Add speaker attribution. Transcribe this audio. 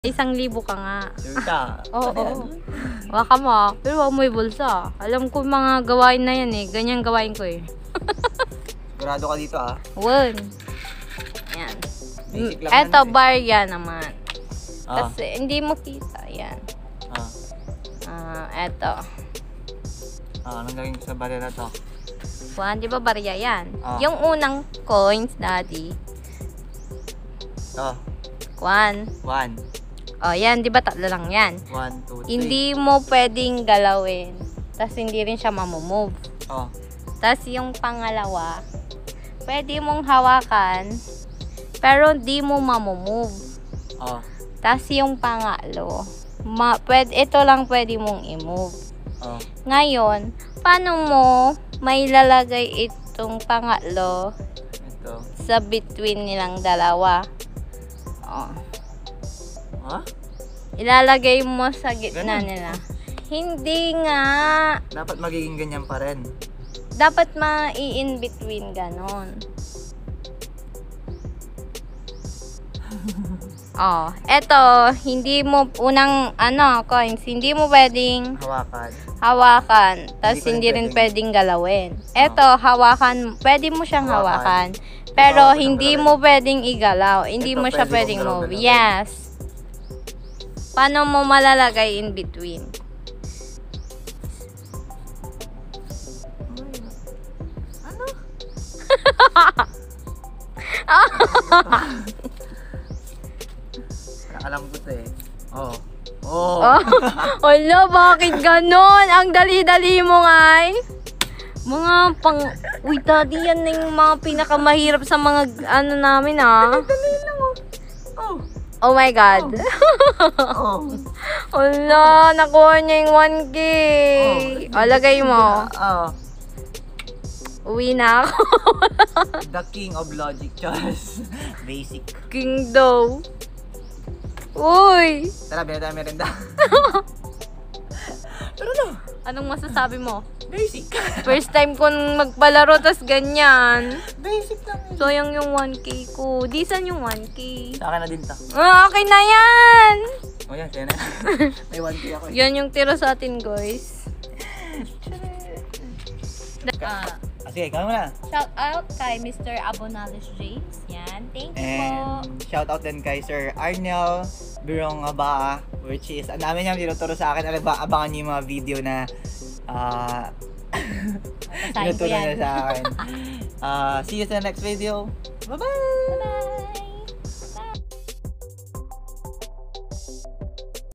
Speaker 1: 1,000 ka nga.
Speaker 2: Sure ka?
Speaker 1: Oo. Waka mo. Pero wag mo ibulsa. Alam ko mga gawain na yan eh. Ganyan gawain ko eh.
Speaker 2: Sigurado ka dito ah.
Speaker 1: One. Yan.
Speaker 2: Basic lang
Speaker 1: Eto,
Speaker 2: yan,
Speaker 1: barya naman.
Speaker 2: Ah.
Speaker 1: Kasi hindi mo kita. Yan. Eto.
Speaker 2: Anong gawin ko sa barya na to?
Speaker 1: Di ba barya yan?
Speaker 2: Ah.
Speaker 1: Yung unang coins, daddy.
Speaker 2: To.
Speaker 1: One.
Speaker 2: 1.
Speaker 1: Yan. Di ba tatlo lang yan?
Speaker 2: 1, 2, 3.
Speaker 1: Hindi mo pwedeng galawin. Tapos hindi rin siya mamumove. Tapos yung pangalawa, pwede mong hawakan, pero di mo mamumove. Tapos yung pangalo, ito lang pwede mong i-move. Ngayon, paano mo may lalagay itong pangalo
Speaker 2: Ito.
Speaker 1: sa between nilang dalawa? Ilalagay mo sa gitna
Speaker 2: Ganun.
Speaker 1: nila. Hindi nga.
Speaker 2: Dapat magiging ganyan pa rin.
Speaker 1: Dapat ma-in between ganon. Eto, hindi mo unang coins, hindi mo pwedeng hawakan, tapos hindi rin pwedeng galawin. Eto, hawakan, pwede mo siyang hawakan, pero hindi mo pwedeng igalaw, hindi mo siya pwedeng move. Yes. Paano mo malalagay in between?
Speaker 2: Ano? Alam ko to eh.
Speaker 1: Hala, bakit ganon? Ang dali-dali mo nga eh. Mga uy, daddy, yan na yung mga pinakamahirap sa mga namin ah.
Speaker 2: Dali lang
Speaker 1: Oh my God. Hala, nakuha niya yung 1K. Lagay mo. Uwi na ako.
Speaker 2: The king of logic, Charles. Basic.
Speaker 1: King daw. Uy.
Speaker 2: Tara, binata tayo merenda. Tara na.
Speaker 1: Anong masasabi mo?
Speaker 2: Basic.
Speaker 1: First time kong magpalaro, tas ganyan.
Speaker 2: Basic lang.
Speaker 1: Sayang yung 1K ko. Di saan yung 1K?
Speaker 2: Sa akin na din ta.
Speaker 1: Okay na yan!
Speaker 2: Yan, kaya na. May 1K ako eh.
Speaker 1: Yan yung tira sa atin, guys.
Speaker 2: Sige, ikaw muna.
Speaker 1: Shout out kay Mr. Abonales James. Yan. Thank you po.
Speaker 2: And shout out din kay Sir Arnel Birong Abaa, which is, ang dami niyang tinuturo sa akin. Abangan niyo yung mga video na tinuturo niya sa akin. See you sa next video. Bye-bye!
Speaker 1: Bye-bye!